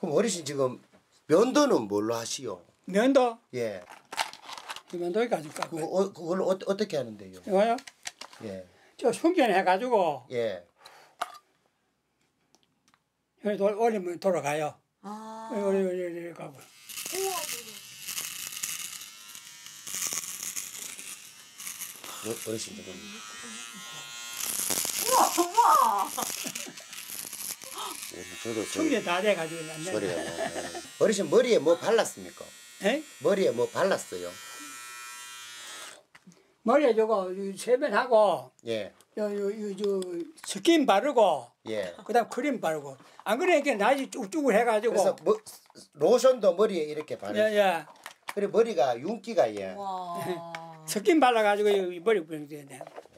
그럼 어르신 지금 면도는 뭘로 하시오? 면도? 예. 면도 가지고 깎아요. 그걸 어떻게 하는데요? 이거요? 예. 저 숙련해가지고 예. 여기 올리면 돌아가요. 아. 올리 가고. 어르신 지금. 우와. 저도 숙련 다 돼가지고 소리가 어르신 머리에 뭐 발랐습니까? 에? 머리에 뭐 발랐어요? 머리에 저거 세면하고 예. 저 스킨 바르고 예. 그다음 크림 바르고 안 그러니까 나지 쭉쭉 해가지고. 그래서 뭐 로션도 머리에 이렇게 바르. 예. 그래 머리가 윤기가 예. 와. 스킨 발라가지고 이 머리 뿌리면 돼.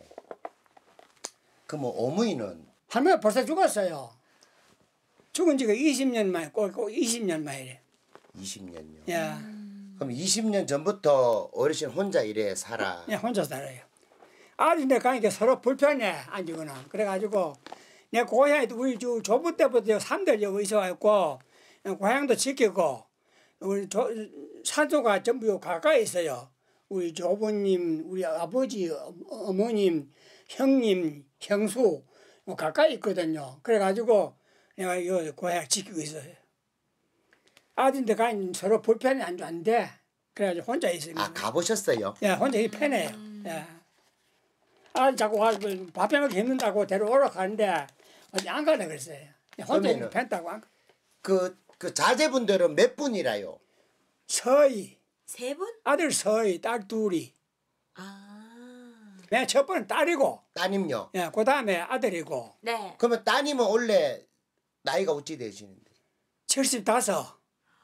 그뭐 어머니는 할머니 벌써 죽었어요. 죽은 지가 20년 만에 꼭 20년 만이래. 20년요. 예. 그럼 20년 전부터 어르신 혼자 이래 살아. 예, 혼자 살아요. 아들 내 가니까 서로 불편해 앉거나 그래가지고 내 고향에 우리 조부 때부터 3대 여기 있어갖고 고향도 지키고 우리 산소가 전부 요 가까이 있어요. 우리 조부님, 우리 아버지, 어머님, 형님, 형수 가까이 있거든요. 그래가지고 내가 요 고향 지키고 있어요. 아들인데 가니 서로 불편이 안 돼. 그래가지고 혼자 있어요. 아 가보셨어요? 예, 혼자 이 편해요. 예. 아, 자꾸 밥해 먹기 힘든다고 데려오러 가는데 어디 안 가라 그랬어요. 혼자 그러면은 펜다고 안 가. 그 자제분들은 몇 분이라요? 서희, 세 분? 아들 서희, 딸 둘이. 아. 맨 첫 번은 딸이고, 따님요? 예, 그 다음에 아들이고, 네. 그러면 따님은 원래 나이가 어찌 되시는데? 75.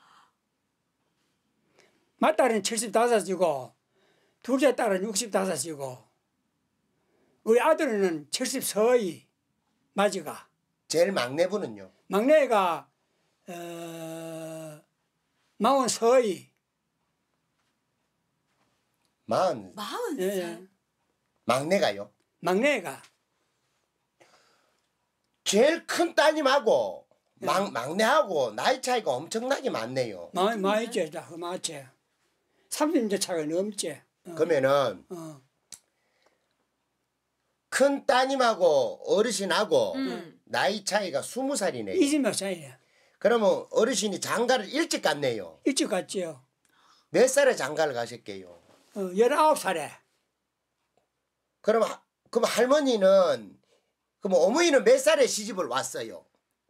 맏딸은 75이고, 둘째 딸은 65이고, 우리 아들은 70서희, 마지가. 제일 막내분은요? 막내가 40서희. 40. 40살. 예. 막내가요? 막내가. 제일 큰 따님하고 막내하고 나이 차이가 엄청나게 많네요. 많이 있지, 많지. 30년 차가 넘지. 그러면은 큰 따님하고 어르신하고 나이 차이가 20살이네요. 20몇 살이야. 그러면 어르신이 장가를 일찍 갔네요. 일찍 갔지요. 몇 살에 장가를 가셨게요? 19살에. 그럼 할머니는 그럼 어머니는 몇 살에 시집을 왔어요?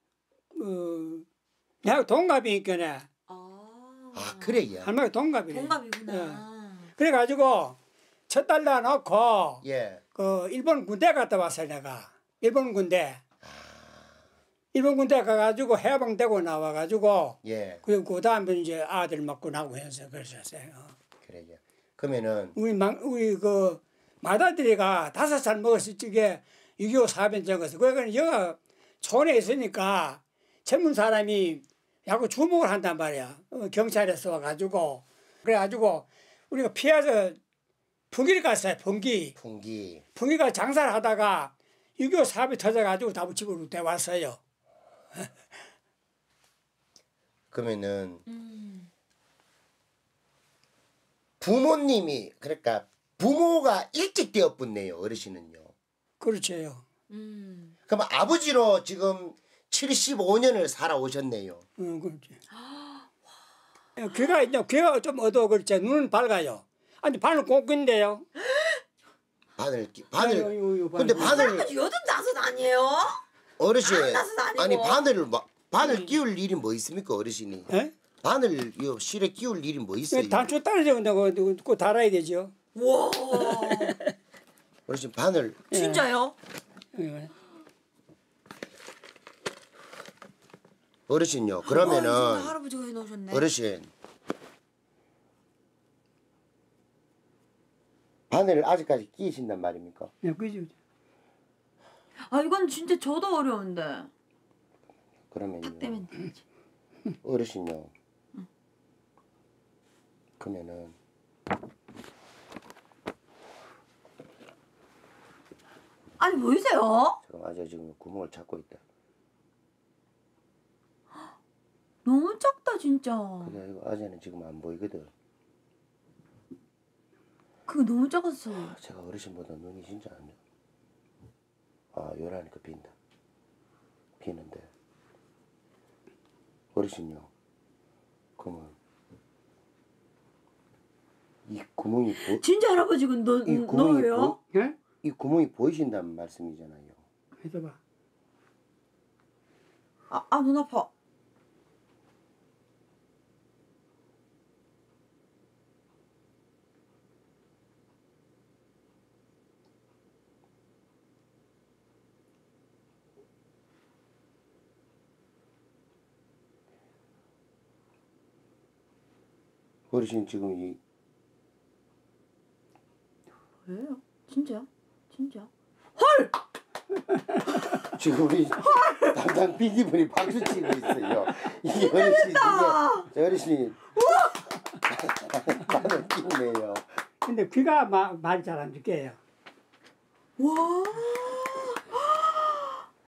내가 동갑이니까 아 그래요? 할머니가 동갑이래. 동갑이구나. 그래가지고 첫 딸 낳아놓고 예. 그 일본 군대 갔다 왔어요 내가. 일본 군대. 일본 군대 가가지고 해방되고 나와가지고 예. 그리고 그 다음에 이제 아들 맞고 나고 해서 그러셨어요. 그래요. 그러면은 우리 그 맏아들이가 5살 먹었을 적에 6.25 사변 적었어. 그러니까 여가 촌에 있으니까 젊은 사람이 야구 주목을 한단 말이야. 경찰에서 와가지고 그래가지고 우리가 피해서 풍기를 갔어요. 풍기. 풍기가 장사를 하다가 6.25 사변 터져가지고 다 집으로 데왔어요. 그러면은 부모님이 그러니까 부모가 일찍 되었겠네요. 어르신은요. 그렇죠. 그럼 아버지로 지금 75년을 살아오셨네요. 그렇지. 귀가 좀 어두워 그렇지. 눈은 밝아요. 아니 바늘 꽁꽁인데요. 바늘. 근데 바늘 85 아니에요? 어르신. 85 아니고. 아니 바늘 끼울 일이 뭐 있습니까 어르신이? 예? 바늘 요 실에 끼울 일이 뭐 있어요? 단추 따르죠. 그거 달아야 되죠. 와. 어르신 바늘. 진짜요? 예. 어르신요. 그러면은 할아버지가 해놓으셨네. 어르신 바늘을 아직까지 끼신단 말입니까? 예, 그죠. 아 이건 진짜 저도 어려운데. 그러면요. 딱 되면 되지. 어르신요. 그러면은 아니 보이세요? 지금 아주 지금 구멍을 찾고 있다. 너무 작다 진짜. 그래 이거 어제는 지금 안 보이거든. 그거 너무 작았어. 제가 어르신보다 눈이 진짜 안 좋아. 요라니까 빈다. 비는데 어르신요. 그러면 이 구멍이 진짜 할아버지 이 구멍이 너예요? 예? 이 구멍이 보이신다는 말씀이잖아요. 해줘봐. 눈 아파. 어르신 지금 왜요? 진짜? 진짜? 지금 우리 담당 PD분이 박수 치고 있어요. 이게 어르신이 많은 끼네요. 근데 귀가 말이 잘 안 듣게요. 와.